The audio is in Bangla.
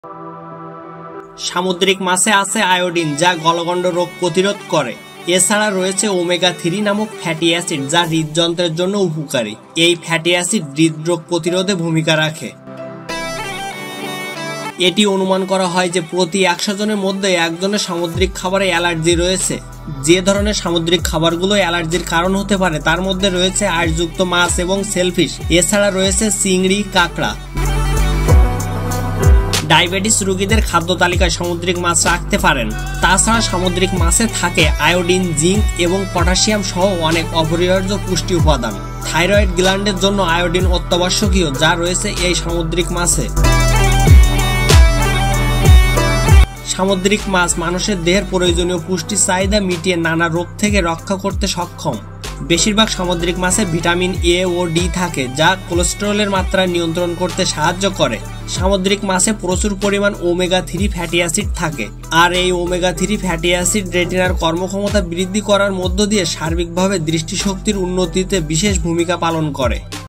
সামুদ্রিক মাছে আছে আয়োডিন, যা গলগণ্ড রোগ প্রতিরোধ করে। এছাড়া রয়েছে ওমেগা-3 নামক ফ্যাটি অ্যাসিড, যা হৃদযন্ত্রের জন্য উপকারী। এই ফ্যাটি অ্যাসিড হৃদরোগ প্রতিরোধে ভূমিকা রাখে। এটি অনুমান করা হয় যে প্রতি 100 জনের মধ্যে একজনের সামুদ্রিক খাবারে অ্যালার্জি রয়েছে। যে ধরনের সামুদ্রিক খাবারগুলো অ্যালার্জির কারণ হতে পারে তার মধ্যে রয়েছে আঁশযুক্ত মাছ এবং সেলফিশ। এছাড়া রয়েছে চিংড়ি, কাঁকড়া। ডায়াবেটিস রোগীদের খাদ্য তালিকায় সামুদ্রিক মাছ রাখতে পারেন। তাছাড়া সামুদ্রিক মাছে থাকে আয়োডিন, জিঙ্ক এবং পটাশিয়াম সহ অনেক অপরিহার্য পুষ্টি উপাদান। থাইরয়েড গ্ল্যান্ডের জন্য আয়োডিন অত্যাবশ্যকীয়, যা রয়েছে এই সামুদ্রিক মাছে। সামুদ্রিক মাছ মানুষের দেহের প্রয়োজনীয় পুষ্টি চাহিদা মিটিয়ে নানা রোগ থেকে রক্ষা করতে সক্ষম। বেশিরভাগ সামুদ্রিক মাছে ভিটামিন এ ও ডি থাকে, যা কোলেস্টেরলের মাত্রা নিয়ন্ত্রণ করতে সাহায্য করে। সামুদ্রিক মাছে প্রচুর পরিমাণ ওমেগা-3 ফ্যাটি অ্যাসিড থাকে, আর এই ওমেগা-3 ফ্যাটি অ্যাসিড রেটিনার কর্মক্ষমতা বৃদ্ধি করার মধ্য দিয়ে সার্বিকভাবে দৃষ্টিশক্তির উন্নতিতে বিশেষ ভূমিকা পালন করে।